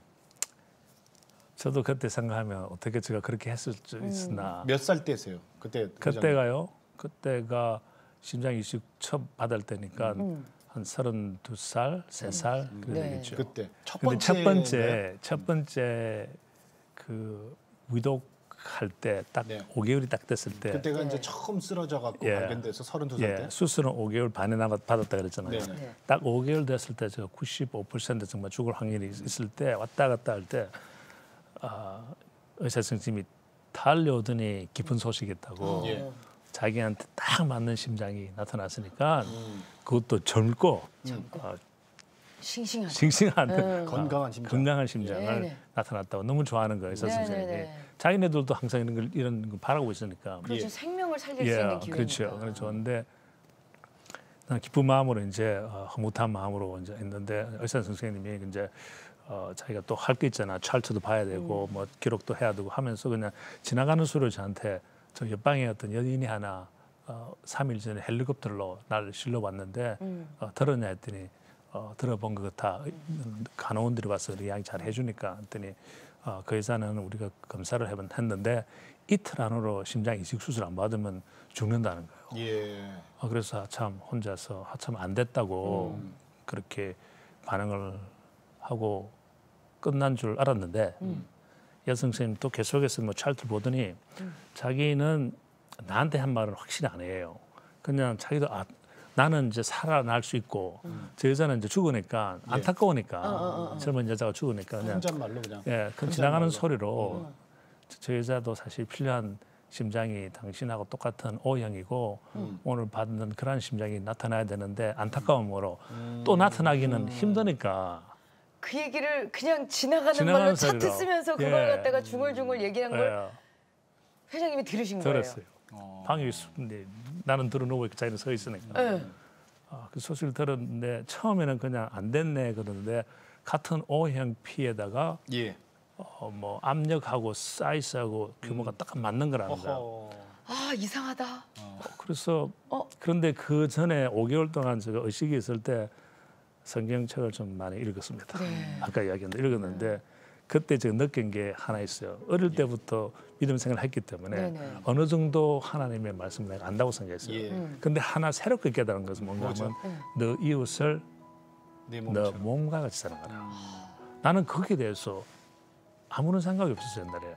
저도 그때 생각하면 어떻게 제가 그렇게 했을 수 있으나 몇 살 때세요? 그때 그때가요. 그때가 심장 이식 처음 받을 때니까 음. 한 서른두 살, 세 살 그래 네. 되겠죠. 그때 첫 근데 번째 첫 번째 첫 번째 그 위독할 때 딱 네. 오 개월이 딱 됐을 때 그때가 네. 이제 처음 쓰러져 갖고 예. 발견돼서 서른두 살 예, 때. 수술은 오 개월 반에 나 받았다 그랬잖아요. 네네. 네. 딱 오 개월 됐을 때 제가 구십오 퍼센트 정말 죽을 확률이 있을 때 왔다 갔다 할 때 아, 의사 선생님이 달려오더니 깊은 소식이 있다고 예. 자기한테 딱 맞는 심장이 나타났으니까 음. 그것도 젊고 어, 싱싱하죠. 싱싱한 음. 건강한 심장. 건강한 심장을 네네. 나타났다고 너무 좋아하는 거예요, 의사 네네네. 선생님이. 자기네들도 항상 이런 걸 이런 걸 바라고 있으니까. 그렇죠. 예. 생명을 살릴 수 있는 기회니까. 그렇죠. 그래서 좋은데 난 기쁜 마음으로 이제 어, 흐뭇한 마음으로 이제 있는데 의사 선생님이 이제 어, 자기가 또 할 게 있잖아. 찰트도 봐야 되고 음. 뭐 기록도 해야 되고 하면서 그냥 지나가는 수로 저한테 저 옆방에 어떤 연인이 하나 어, 삼 일 전에 헬리콥터로 날 실러 왔는데 음. 어, 들었냐 했더니 어, 들어본 것 같아. 간호원들이 와서 이야기 잘 해주니까 했더니 어, 그 의사는 우리가 검사를 해본 했는데 이틀 안으로 심장 이식 수술 안 받으면 죽는다는 거예요. 예. 어, 그래서 참 혼자서 참 안 됐다고 음. 그렇게 반응을 하고 끝난 줄 알았는데 음. 여성 선생님 또 계속해서 뭐 차트를 보더니 음. 자기는 나한테 한 말은 확실히 안 해요. 그냥 자기도 아, 나는 이제 살아날 수 있고 음. 저 여자는 이제 죽으니까 예. 안타까우니까 어, 어, 어. 젊은 여자가 죽으니까 그냥 혼잣말로 그냥. 예, 그 혼잣말로. 지나가는 소리로 음. 저, 저 여자도 사실 필요한 심장이 당신하고 똑같은 O형이고 음. 오늘 받는 그런 심장이 나타나야 되는데 안타까움으로 음. 또 나타나기는 힘드니까 그 얘기를 그냥 지나가는, 지나가는 말로 차트 소리로. 쓰면서 그걸 예. 갖다가 중얼중얼 얘기한 걸 예, 회장님이 들으신 들었어요. 어. 방에 있는데 나는 들어놓고 이렇게 자기는 서 있으니까 거예요. 예. 아, 그 소식을 들었는데 처음에는 그냥 안 됐네 그러는데 같은 O형 피에다가 예. 어, 뭐 압력하고 사이즈하고 규모가 딱 맞는 거라는 거야. 어허. 아 이상하다. 어, 그래서 어? 그런데 그 전에 오 개월 동안 제가 의식이 있을 때 성경책을 좀 많이 읽었습니다. 네. 아까 이야기했는데 읽었는데 그때 제가 느낀 게 하나 있어요. 어릴 때부터 믿음 생활을 했기 때문에 네네. 어느 정도 하나님의 말씀을 내가 안다고 생각했어요. 예. 음. 근데 하나 새롭게 깨달은 것은 뭔가 하면 음. 너 이웃을 내 너 몸처럼. 몸과 같이 사랑하라. 음. 나는 거기에 대해서 아무런 생각이 없었어요. 옛날에.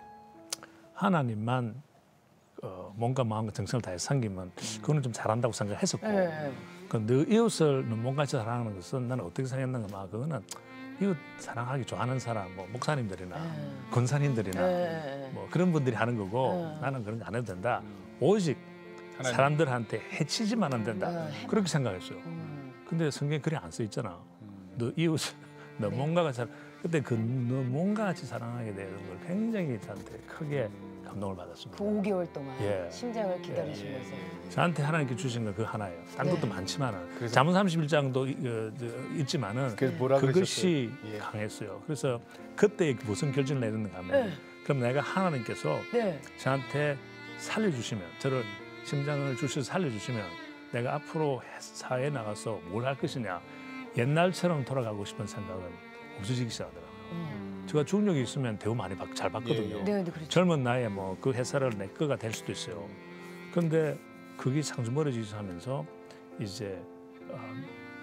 하나님만 어, 몸과 마음과 정성을 다해 섬기면 그거는 좀 잘한다고 생각했었고 예. 그 너 이웃을 너 몸같이 사랑하는 것은 나는 어떻게 생각했는가 막 그거는 이웃 사랑하기 좋아하는 사람 뭐 목사님들이나 예. 권사님들이나 예. 뭐 그런 분들이 하는 거고 예. 나는 그런 거 안 해도 된다. 오직 하나님. 사람들한테 해치지만 안 된다. 예. 그렇게 생각했어요. 음. 근데 성경에 글이 안 써 있잖아. 음. 너 이웃 너 네. 몸과 같이 사랑. 그때 그 너 몸과 같이 사랑하게 되는 걸 굉장히 저한테 크게 감동을 받았습니다. 그 오 개월 동안 예. 심장을 기다리시면서 저한테 하나님께 주신 건 그 하나예요. 딴 네. 것도 많지만은 그래서- 잠언 삼십일 장도 어, 저, 있지만은 그래서 뭐라 그것이 그러셨어요? 예. 강했어요. 그래서 그때 무슨 결정을 내렸는가 하면 네. 그럼 내가 하나님께서 네. 저한테 살려주시면 저를 심장을 주셔서 살려주시면 내가 앞으로 사회에 나가서 뭘 할 것이냐 옛날처럼 돌아가고 싶은 생각은 없어지기 시작하더라고요. 음. 제가 중력이 있으면 대우 많이 받, 잘 받거든요. 예, 예. 네, 네, 그렇죠. 젊은 나이에 뭐 그 회사를 내 거가 될 수도 있어요. 그런데 그게 상주 멀어지면서 하면서 이제 어,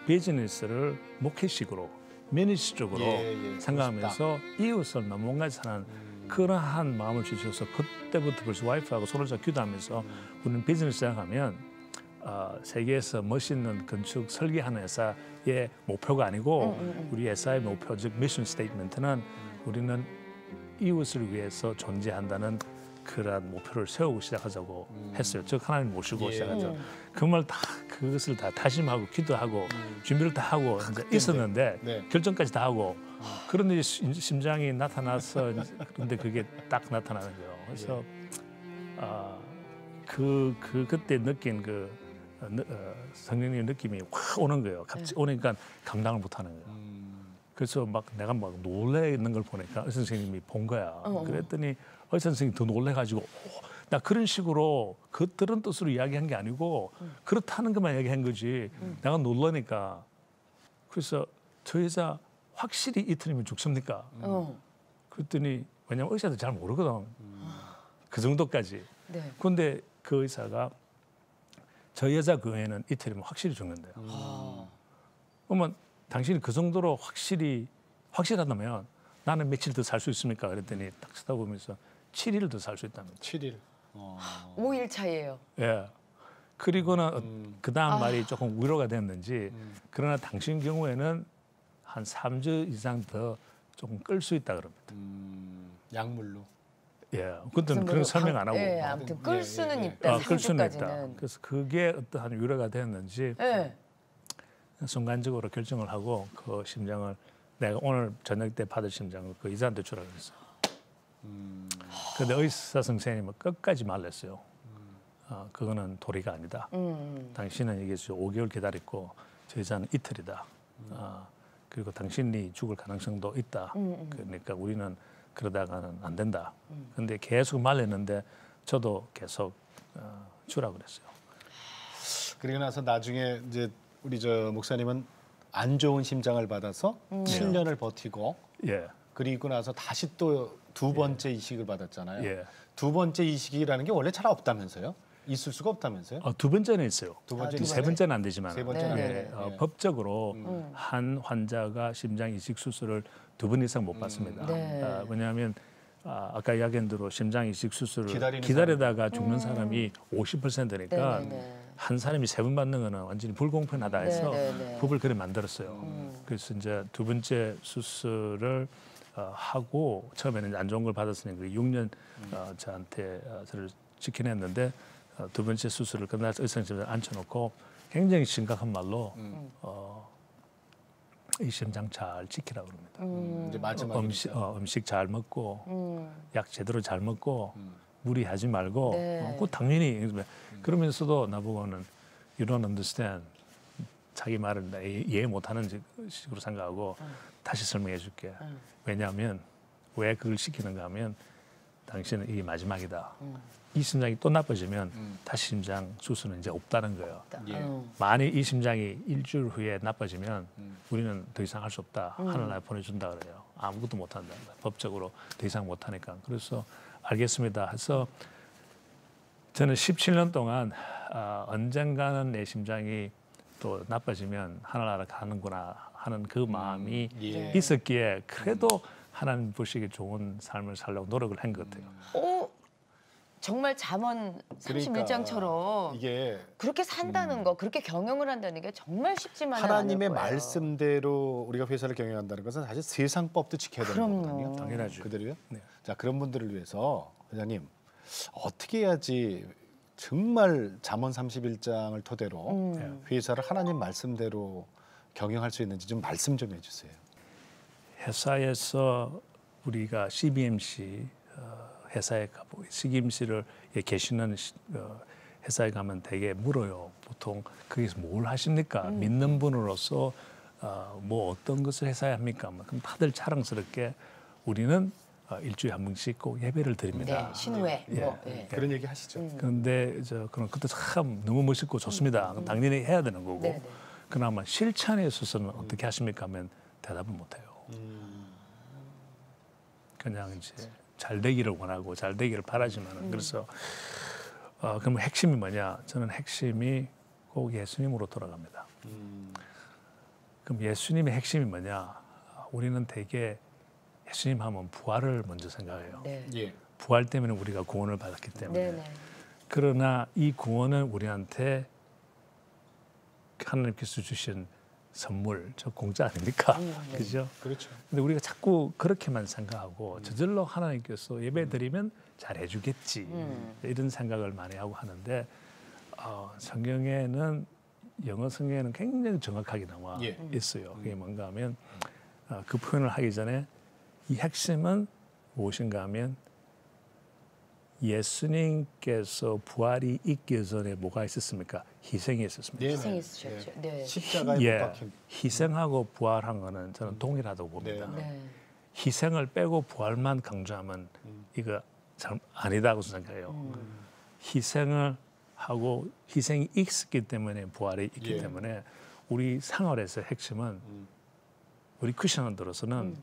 비즈니스를 목회식으로 미니스적으로 예, 예. 생각하면서 이웃을 너무 뭔가 사는 음. 그러한 마음을 주셔서 그때부터 벌써 와이프하고 손을 잡고 기도하면서 우리는 비즈니스 시작하면 어, 세계에서 멋있는 건축 설계하는 회사의 목표가 아니고 음, 음, 음. 우리 회사의 목표 즉 미션 스테이트먼트는 우리는 이웃을 위해서 존재한다는 그러한 목표를 세우고 시작하자고 음. 했어요. 즉 하나님 모시고 예. 시작하죠. 음. 그 말 다 그것을 다 다짐하고 기도하고 준비를 다 하고 이제 있었는데 네. 결정까지 다 하고 그런데 심- 심장이 나타나서 이제 그런데 그게 딱 나타나는 거예요. 그래서 아, 그, 그 그때 느낀 그 어, 느- 어, 성령님의 느낌이 확 오는 거예요. 갑자기 오니까 감당을 못하는 거예요. 음. 그래서 막 내가 막 놀래 있는 걸 보니까 의사 선생님이 본 거야. 어. 그랬더니 의사 선생님이 더 놀래가지고 오, 나 그런 식으로 겉들은 뜻으로 이야기한 게 아니고 그렇다는 것만 이야기한 거지. 내가 놀라니까. 그래서 저 여자 확실히 이틀이면 죽습니까? 어. 그랬더니 왜냐면 의사들 잘 모르거든. 그 정도까지. 네. 근데 그 의사가 저 여자 그 외에는 이틀이면 확실히 죽는데요. 아. 그러면 당신이 그 정도로 확실히 확실하다면 나는 며칠 더 살 수 있습니까? 그랬더니 딱 쳐다보면서 칠 일 더 살 수 있답니다. 칠 일. 어. 오 일 차이예요. 예. 그리고는 음. 그 다음 아. 말이 조금 위로가 됐는지 음. 그러나 당신 경우에는 한 삼 주 이상 더 조금 끌 수 있다 그럽니다. 음. 약물로. 예. 그때는 무슨 그런 뭐 설명 강- 안 하고 예, 아무튼 예, 끌 예, 수는 예. 있다. 아, 끌 수는 있다. 삼 주까지는. 그래서 그게 어떠한 위로가 됐는지 예. 순간적으로 결정을 하고 그 심장을 내가 오늘 저녁 때 받을 심장을 그 의사한테 주라 그랬어요. 음. 근데 의사 선생님은 끝까지 말렸어요. 어, 그거는 도리가 아니다. 음. 당신은 이게 오 개월 기다렸고 저 여자는 이틀이다. 어, 그리고 당신이 죽을 가능성도 있다. 음, 음. 그러니까 우리는 그러다가는 안 된다. 음. 근데 계속 말렸는데 저도 계속 어, 주라 그랬어요. 그리고 나서 나중에 이제 우리 저 목사님은 안 좋은 심장을 받아서 칠 년을 버티고 예, 그리고 나서 다시 또 두 번째 이식을 받았잖아요. 예. 두 번째 이식이라는 게 원래 잘 없다면서요? 있을 수가 없다면서요? 어, 두 번째는 있어요. 두 번째 두 세 번째는 안 되지만 세 번째는 네, 안 네, 돼요. 네. 어, 예. 법적으로 음. 한 환자가 심장 이식 수술을 두 번 이상 못 받습니다. 네. 아, 왜냐하면 아, 아까 이야기한 대로 심장 이식 수술을 기다리는 기다리다가 죽는 사람이 오십 퍼센트니까 네, 네, 네. 한 사람이 세 번 받는 거는 완전히 불공평하다 해서 네, 네, 네. 법을 그래 만들었어요. 그래서 이제 두 번째 수술을 어, 하고 처음에는 안 좋은 걸 받았으니까 육 년 어, 저한테 어, 저를 지켜냈는데 어, 두 번째 수술을 끝나서 의사님들 앉혀놓고 굉장히 심각한 말로 어, 이 심장 잘 지키라고 그럽니다. 음, 이제 마지막 음식, 어, 음식 잘 먹고 음. 약 제대로 잘 먹고 무리하지 말고 네. 어, 그 당연히 그러면서도 나보고는 you don't understand 자기 말을 나 이해 이해 못하는 식으로 생각하고 다시 설명해 줄게. 왜냐하면 왜 그걸 시키는가 하면 당신은 이게 마지막이다. 이 심장이 또 나빠지면 다시 심장 수술은 이제 없다는 거예요. 예. 음. 만약 이 심장이 일주일 후에 나빠지면 우리는 더 이상 할 수 없다. 하늘나라에 보내준다 그래요. 아무것도 못한다. 법적으로 더 이상 못하니까. 그래서 알겠습니다 해서 저는 십칠 년 동안 아, 언젠가는 내 심장이 또 나빠지면 하늘나라 가는구나 하는 그 마음이 예. 있었기에 그래도 하나님 보시기에 좋은 삶을 살려고 노력을 한 것 같아요. 오, 정말 잠언 삼십일 장처럼 이게 그렇게 산다는 거, 그렇게 경영을 한다는 게 정말 쉽지만은 하나님의 않을 거예요. 말씀대로 우리가 회사를 경영한다는 것은 사실 세상 법도 지켜야 되는 그럼요. 거거든요. 당연하죠. 그대로요? 네. 자, 그런 분들을 위해서 회장님 어떻게 해야지 정말 잠언 삼십일 장을 토대로 음. 회사를 하나님 말씀대로 경영할 수 있는지 좀 말씀 좀 해주세요. 회사에서 우리가 씨비엠씨 어, 회사에 가보 씨비엠씨를 계시는 시- 어, 회사에 가면 되게 물어요. 보통 거기서 뭘 하십니까? 음. 믿는 분으로서 어, 뭐 어떤 것을 했어야 합니까? 뭐 그럼 다들 자랑스럽게 우리는 어, 일주일에 한 번씩 꼭 예배를 드립니다. 네, 신우회. 예. 뭐, 예. 그런 얘기 하시죠. 음. 그런데 저 그런 그것도 참 너무 멋있고 좋습니다. 당연히 해야 되는 거고. 네, 네. 그나마 실천에 있어서는 어떻게 하십니까? 하면 대답을 못 해요. 그냥 이제 잘 되기를 원하고 잘 되기를 바라지만은 그래서 어, 그럼 핵심이 뭐냐? 저는 핵심이 꼭 예수님으로 돌아갑니다. 그럼 예수님의 핵심이 뭐냐? 우리는 되게 예수님 하면 부활을 먼저 생각해요. 네. 예. 부활 때문에 우리가 구원을 받았기 때문에. 네, 네. 그러나 이 구원은 우리한테 하나님께서 주신 선물, 저 공짜 아닙니까? 음, 네. 그죠? 그렇죠. 근데 우리가 자꾸 그렇게만 생각하고 저절로 하나님께서 예배 드리면 잘 해주겠지 음. 이런 생각을 많이 하고 하는데 어, 성경에는 영어 성경에는 굉장히 정확하게 나와 예. 있어요. 그게 뭔가 하면 어, 그 표현을 하기 전에 이 핵심은 무엇인가 하면 예수님께서 부활이 있기 전에 뭐가 있었습니까? 희생이 있었습니다. 네, 희생이 네. 있으셨죠. 네. 십자가에 예, 못 박힌. 희생하고 부활한 거는 저는 동일하다고 봅니다. 네. 네. 희생을 빼고 부활만 강조하면 음. 이거 참 아니다고 생각해요. 음. 희생을 하고 희생이 있었기 때문에 부활이 있기 예. 때문에 우리 생활에서 핵심은 음. 우리 크리스천들로서는 음.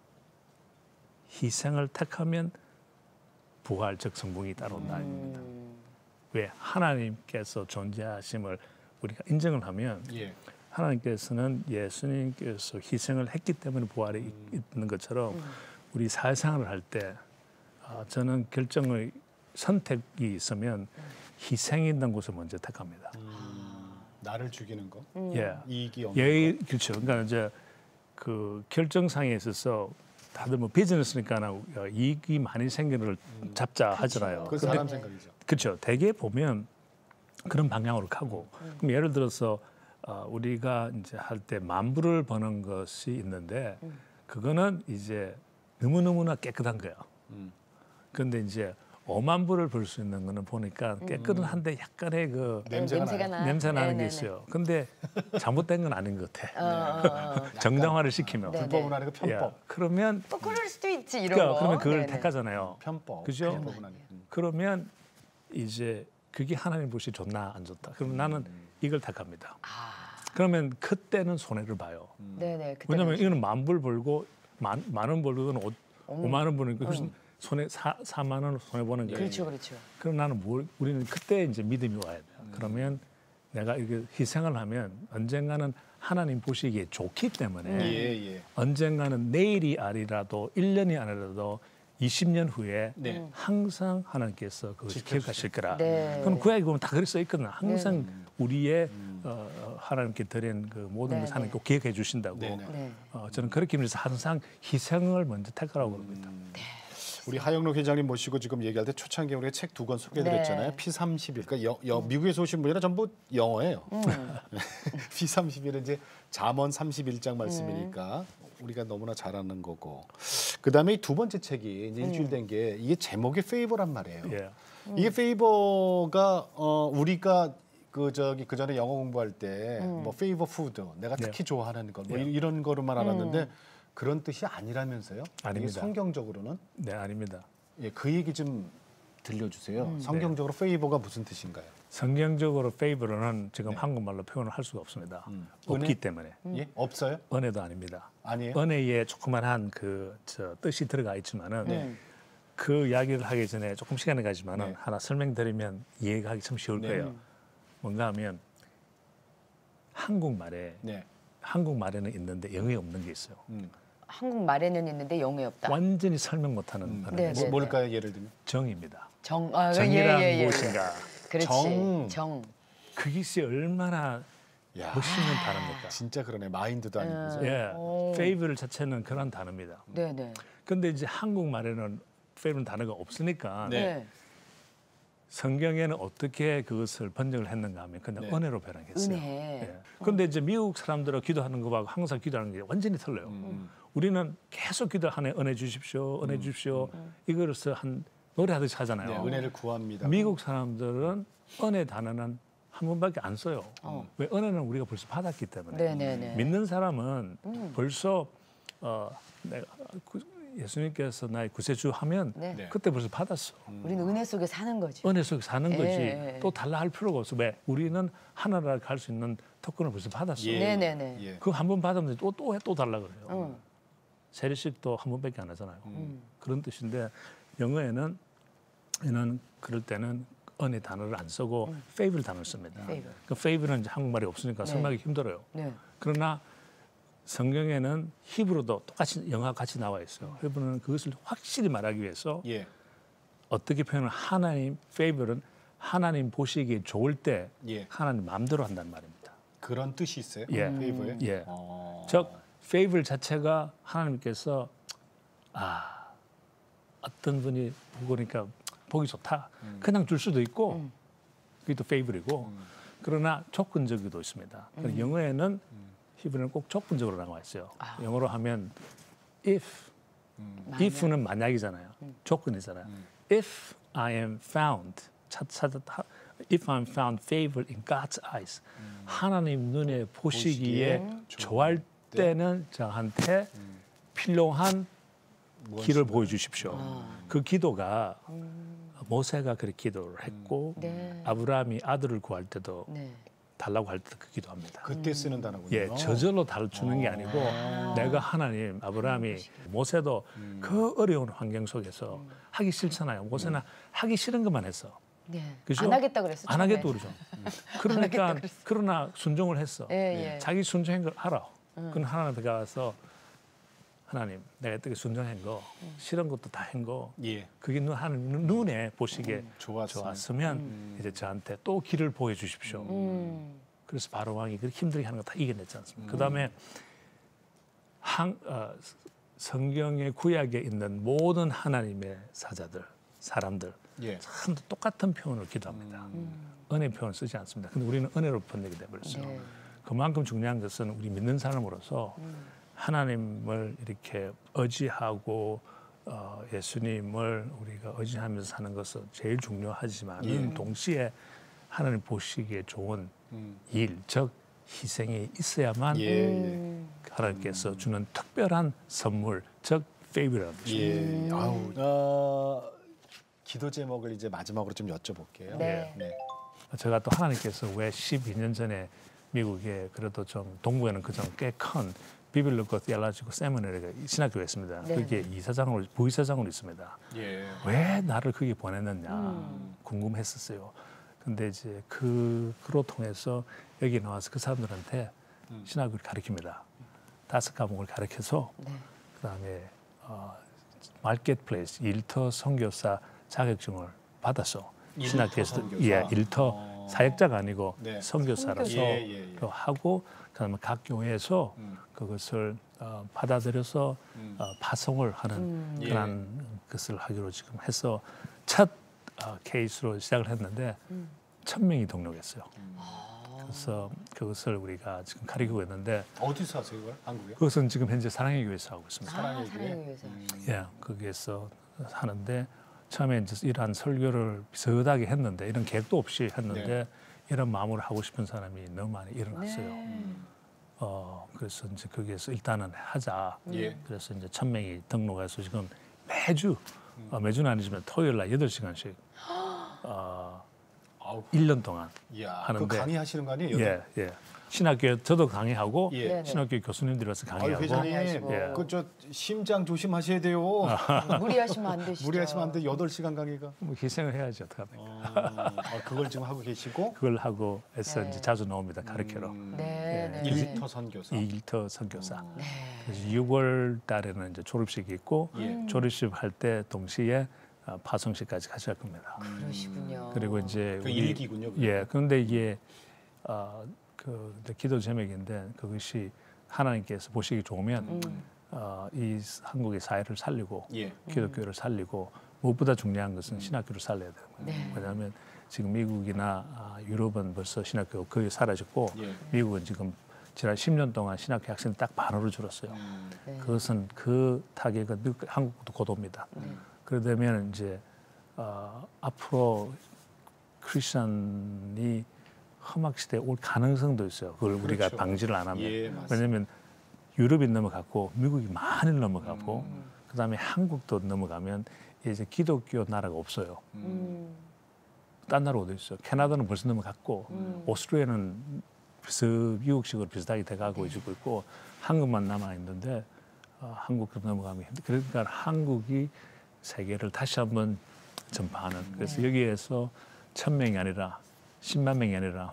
희생을 택하면 부활적 성공이 따라온다 아닙니다. 음. 왜 하나님께서 존재하심을 우리가 인정을 하면 예. 하나님께서는 예수님께서 희생을 했기 때문에 부활이 있- 있는 것처럼 음. 우리 사회생활을 할 때 아, 저는 결정의 선택이 있으면 희생이 있는 곳을 먼저 택합니다. 음, 나를 죽이는 거, 음. 예, 이익이 없는 예, 그렇죠. 그러니까 이제 그 결정상에 있어서 다들 뭐 비즈니스니까 이익이 많이 생기는 걸 잡자 하잖아요. 거. 그 근데- 사람 생각이죠. 그렇죠. 대개 보면 그런 방향으로 가고. 그럼 예를 들어서 어, 우리가 이제 할 때 만불을 버는 것이 있는데 그거는 이제 너무 너무나 깨끗한 거야. 음. 그런데 이제 오만 불을 벌 수 있는 거는 보니까 깨끗은 한데 약간의 그 냄새가 냄새가 나요. 나. 냄새 나는 게 네네네. 있어요. 근데 잘못된 건 아닌 것 같아. 어, 어, 어. 정당화를 시키면. 네. 불법은 아니고 편법. 야, 그러면 또 그럴 수도 있지 이런 그러니까 거. 그러면 그걸 네네. 택하잖아요. 편법. 그죠? 편법은 아니고. 음. 그러면 이제 그게 하나님 보시 좋나 안 좋다. 그럼 나는 이걸 택합니다. 아, 그러면 그때는 손해를 봐요. 네네. 그때는 왜냐하면 이거는 만 불 벌고 만 만 원 벌고 이거는 오, 음. 오만 원 버니까 훨씬 손해 사 사만 원 손해 보는 거예요. 그렇죠, 그렇죠. 그럼 나는 뭘 우리는 그때 이제 믿음이 와야 돼요. 음. 그러면 내가 이렇게 희생을 하면 언젠가는 하나님 보시기에 좋기 때문에 음. 예, 예. 언젠가는 내일이 아니라도 일 년이 아니라도 이십 년 후에 네. 항상 하나님께서 그것을 기억하실 거라. 네. 그럼 구약에 보면 다 그렇게 써 있거든. 항상 네. 우리의 어, 하나님께 드린 그 모든 네, 것을 하나님 네. 꼭 기억해 주신다고. 네, 네. 네. 어, 저는 그렇게 믿어서 항상 희생을 먼저 택하라고 그럽니다. 우리 하영록 회장님 모시고 지금 얘기할 때 초창기에 우리가 책 두 권 소개해드렸잖아요. 네. 피 삼십일. 그러니까 여, 여, 미국에서 오신 분이라 전부 영어예요. 음. 피 삼십일은 이제 잠언 삼십일 장 말씀이니까 우리가 너무나 잘 아는 거고. 그다음에 이 두 번째 책이 이제 일주일 된 게 이게 제목이 페이버란 말이에요. 예. 이게 페이버가 어, 우리가 그 저기 그 전에 영어 공부할 때 음. 뭐 페이버 푸드 내가 특히 좋아하는 것 뭐 네. 이런 거로만 알았는데 음. 그런 뜻이 아니라면서요? 이게 아닙니다. 성경적으로는 네, 아닙니다. 예, 그 얘기 좀 들려주세요. 음. 성경적으로 페이버가 무슨 뜻인가요? 성경적으로 페이버는 지금 네. 한국말로 표현을 할 수가 없습니다. 음. 없기 은혜? 때문에 예, 없어요? 은혜도 아닙니다. 아니에요? 은혜에 조그만한 그 저 뜻이 들어가 있지만은 네. 그 이야기를 하기 전에 조금 시간이 가지만은 네. 하나 설명드리면 이해하기 참 쉬울 네. 거예요. 뭔가 하면 한국말에 네. 한국말에는 있는데 영어에 없는 게 있어요. 음. 한국 말에는 있는데 영어에 없다. 완전히 설명 못하는 음. 언어가 네, 있어요. 네. 뭐, 뭘까요? 예를 들면 정입니다. 정, 아, 정이란 예, 예, 예, 예. 무엇인가? 그렇지. 정. 정. 그것이 얼마나 야, 멋있는 단어입니까? 진짜 그러네. 마인드도 아니고. 그죠? 예, 오. 페이블 자체는 그런 단어입니다. 네네. 근데 이제 한국말에는 페이블 단어가 없으니까 네. 네. 성경에는 어떻게 그것을 번역을 했는가 하면 그냥 네. 은혜로 변형했어요. 은혜. 예. 근데 이제 미국 사람들은 기도하는 거하고 항상 기도하는 게 완전히 틀려요. 음. 우리는 계속 기도하네. 은혜 주십시오. 은혜 주십시오. 이거로서 한 노래하듯이 하잖아요. 네, 은혜를 구합니다. 미국 사람들은 은혜 단어는 한 번밖에 안 써요. 어. 왜 은혜는 우리가 벌써 받았기 때문에. 네네네. 믿는 사람은 음. 벌써 어, 내가 구- 예수님께서 나의 구세주 하면 네. 네. 그때 벌써 받았어. 우리는 은혜 속에 사는 거지. 은혜 속에 사는 예, 거지 예. 또 달라 할 필요가 없어. 왜? 우리는 하나라 갈 수 있는 특권을 벌써 받았어. 예. 네네네. 예. 그거 한 번 받으면 또 또 또 달라 그래요. 응. 세례식도 한 번밖에 안 하잖아요. 음. 그런 뜻인데 영어에는 얘는 그럴 때는 은혜 단어를 안 쓰고 favor 단어를 씁니다. favor. 그 favor는 이제 한국말이 없으니까 네. 설명하기 힘들어요. 네. 그러나 성경에는 히브리도 똑같이 영어가 같이 나와 있어요. 히브리는 그것을 확실히 말하기 위해서 예. 어떻게 표현을 하나님 favor은 하나님 보시기에 좋을 때 예. 하나님 마음대로 한다는 말입니다. 그런 뜻이 있어요? 예. 페이버에? 예. 어. 즉 favor 자체가 하나님께서 아 어떤 분이 보니까 보기 좋다 그냥 줄 수도 있고 음. 그게 또 favor이고 음. 그러나 조건적이도 있습니다. 그래서 영어에는 히브리는 꼭 조건적으로 나와 있어요. 아. 영어로 하면 if 음. if는 만약이잖아요. 조건이잖아요. If I am found 찾, 찾, if I'm found favored in God's eyes 하나님 눈에 보시기에 보시기에 좋아할 때는 저한테 필요한 길을 보여주십시오. 그 기도가 모세가 그렇게 기도를 했고 네. 아브라함이 아들을 구할 때도 네. 달라고 할 때도 그 기도합니다. 그때 쓰는 단어군요. 예, 저절로 달 주는 게 아니고 내가 하나님 아브라함이 모세도 그 어려운 환경 속에서 하기 싫잖아요. 모세는 하기 싫은 것만 했어. 네. 그죠? 안 하겠다 그랬어. 안 처음에. 하겠다 그러죠. 그러니까 그러나 순종을 했어. 예, 예. 자기 순종한 걸 알아. 그럼 하나님께 가서 하나님 내가 이렇게 순종한 거 싫은 것도 다 한 거 예. 그게 눈, 하나님 눈에 보시기에 좋았으면. 좋았으면 이제 저한테 또 길을 보여주십시오. 음. 그래서 바로 왕이 그렇게 힘들게 하는 거 다 이겨냈지 않습니까? 그다음에 한, 어, 성경의 구약에 있는 모든 하나님의 사자들, 사람들 예. 참 똑같은 표현을 기도합니다. 은혜 표현을 쓰지 않습니다. 근데 우리는 은혜로 번역이 돼버렸어요. 네. 그만큼 중요한 것은 우리 믿는 사람으로서 하나님을 이렇게 의지하고 어, 예수님을 우리가 의지하면서 사는 것은 제일 중요하지만 예. 동시에 하나님 보시기에 좋은 음. 일, 즉 희생이 있어야만 예. 예. 음. 하나님께서 주는 특별한 선물, 즉 favor라는 것입니다. 예. 아우. 어, 기도 제목을 이제 마지막으로 좀 여쭤볼게요. 네. 네. 제가 또 하나님께서 왜 십이 년 전에 미국에 그래도 좀 동부에는 그전 꽤 큰 비빌리코 디알라지고 세미나리가 신학교가 있습니다. 네. 그게 이사장으로 부이사장으로 있습니다. 예. 왜 나를 거기 보냈느냐 음. 궁금했었어요. 근데 이제 그 그로 통해서 여기 나와서 그 사람들한테 음. 신학을 가르칩니다. 다섯 과목을 가르쳐서 네. 그다음에 어, 마켓플레이스 일터 선교사 자격증을 받았어. 일터 신학교에서 선교사? 예, 일터 어. 사역자가 아니고 네. 선교사로서 선교사. 예, 예, 예. 또 하고 그다음에 각 교회에서 음. 그것을 어, 받아들여서 음. 어, 파송을 하는 음. 그런 것을 하기로 지금 해서 첫 어, 케이스로 시작을 했는데 음. 천 명이 등록했어요. 아. 그래서 그것을 우리가 지금 가리키고 있는데 어디서 하세요, 그걸? 한국에? 그것은 지금 현재 사랑의 교회에서 하고 있습니다. 아, 사랑의 사랑의 교회? 교회에서. 음. 예, 거기에서 하는데 처음에 이제 이러한 설교를 비슷하게 했는데 이런 계획도 없이 했는데 네. 이런 마음으로 하고 싶은 사람이 너무 많이 일어났어요. 네. 어, 그래서 이제 거기에서 일단은 하자. 예. 그래서 이제 천 명이 등록해서 지금 매주 어, 매주는 아니지만 토요일 날 여덟 시간씩 어, 아우, 일 년 동안 이야, 하는데 그 강의하시는 거 아니에요? 예, 예. 신학교 저도 강의하고 예. 네네. 신학교 교수님들이 와서 아유, 강의하고 회장님, 강의하시고. 예. 그 저 심장 조심하셔야 돼요. 무리하시면 안 되시죠. 무리하시면 안 돼. 여덟 시간 강의가. 뭐 희생을 해야지 어떡합니까? 어, 아, 그걸 지금 하고 계시고. 그걸 하고 해서 네. 이제 자주 나옵니다. 가르치러. 음, 네, 네. 일터 선교사. 이 일터 선교사. 네. 그래서 유월 달에는 이제 졸업식이 있고 예. 졸업식 할 때 동시에 어, 파송식까지 같이 할 겁니다. 그러시군요. 그리고 이제 그 우리- 일기군요. 그게. 예, 그런데 이게 어, 그 이제 기도 제목인데 그것이 하나님께서 보시기 좋으면 음. 어, 이 한국의 사회를 살리고 예. 기독교를 살리고 무엇보다 중요한 것은 신학교를 살려야 돼요. 네. 왜냐하면 지금 미국이나 아, 유럽은 벌써 신학교 거의 사라졌고 예. 미국은 지금 지난 십 년 동안 신학교 학생이 딱 반으로 줄었어요. 음, 네. 그것은 그 타격은 미국, 한국도 곧 옵니다. 네. 그러다 되면 이제 어, 앞으로 크리스천이 험악 시대에 올 가능성도 있어요. 그걸 우리가 그렇죠. 방지를 안 하면. 예, 맞습니다. 왜냐하면 유럽이 넘어갔고 미국이 많이 넘어가고 음. 그다음에 한국도 넘어가면 이제 기독교 나라가 없어요. 음. 딴 나라 어디 있어요? 캐나다는 벌써 넘어갔고 음. 오스트리아는 비슷 미국식으로 비슷하게 돼가고 있고 있고 한국만 남아 있는데 어, 한국도 넘어가면 힘들. 그러니까 한국이 세계를 다시 한번 전파하는. 그래서 여기에서 천 명이 아니라 십만 명이 아니라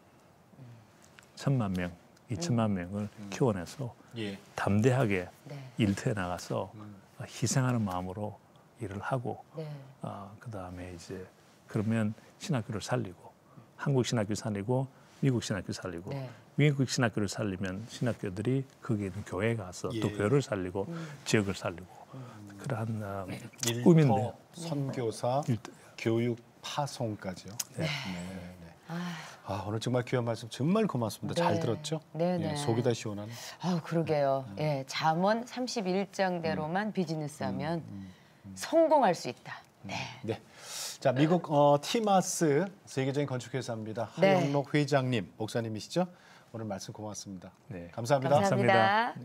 천만 명, 이천만 명을 키워내서 예. 담대하게 네. 일터에 나가서 음. 어, 희생하는 마음으로 일을 하고 네. 어, 그다음에 이제 그러면 신학교를 살리고 한국 신학교 살리고 미국 신학교 살리고 네. 미국 신학교를 살리면 신학교들이 거기에 있는 교회에 가서 또 예. 교회를 살리고 음. 지역을 살리고 그러한 어, 일터 꿈인데 선교사 일터, 교육 파송까지요. 네. 네. 네. 아, 아, 오늘 정말 귀한 말씀 정말 고맙습니다. 잘 네. 들었죠? 네, 네. 예, 속이 다 시원하네. 아우 그러게요. 예, 잠언 삼십일 장대로만 비즈니스하면 성공할 수 있다. 네. 네. 자, 미국 어, 티마스 세계적인 건축회사입니다. 네. 하영록 회장님, 목사님이시죠? 오늘 말씀 고맙습니다. 네. 감사합니다. 감사합니다.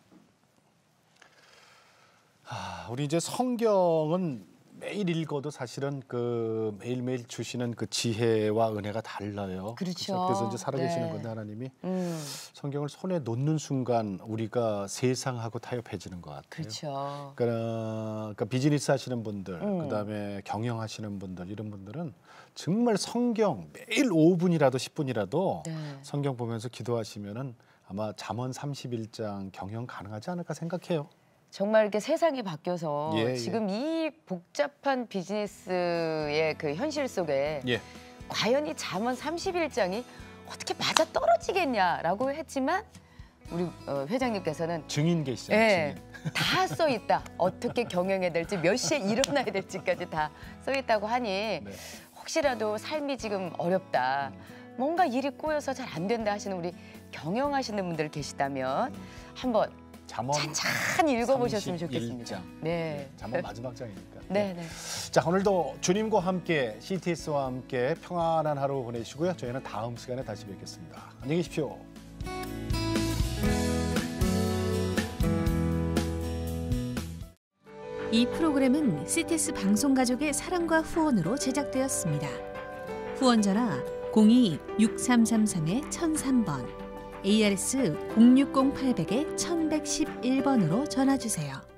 아, 우리 이제 성경은 매일 읽어도 사실은 그 매일매일 주시는 그 지혜와 은혜가 달라요. 그렇죠. 그래서 이제 살아계시는 네. 건데 하나님이 음, 성경을 손에 놓는 순간 우리가 세상하고 타협해지는 것 같아요. 그렇죠. 그러니까, 그러니까 비즈니스 하시는 분들, 음. 그다음에 경영하시는 분들 이런 분들은 정말 성경 매일 오 분이라도 십 분이라도 네. 성경 보면서 기도하시면은 아마 잠언 삼십일 장 경영 가능하지 않을까 생각해요. 정말 이렇게 세상이 바뀌어서 예, 예. 지금 이 복잡한 비즈니스의 그 현실 속에 예. 과연 이 잠언 삼십일 장이 어떻게 맞아 떨어지겠냐라고 했지만 우리 어, 회장님께서는 증인 계시잖아요. 예, 증인. 다 써 있다. 어떻게 경영해야 될지 몇 시에 일어나야 될지까지 다 써 있다고 하니 네. 혹시라도 삶이 지금 어렵다. 뭔가 일이 꼬여서 잘 안 된다 하시는 우리 경영하시는 분들 계시다면 한번 잠언 찬찬히 읽어보셨으면 삼십일 좋겠습니다. 장. 네. 잠언 마지막 장이니까. 네, 네. 자, 오늘도 주님과 함께 씨티에스와 함께 평안한 하루 보내시고요. 저희는 다음 시간에 다시 뵙겠습니다. 안녕히 계십시오. 이 프로그램은 씨티에스 방송가족의 사랑과 후원으로 제작되었습니다. 후원자나 공이 육삼삼삼 천삼 번, 에이아르에스 공육공 팔공 공 천백십일 번으로 전화 주세요.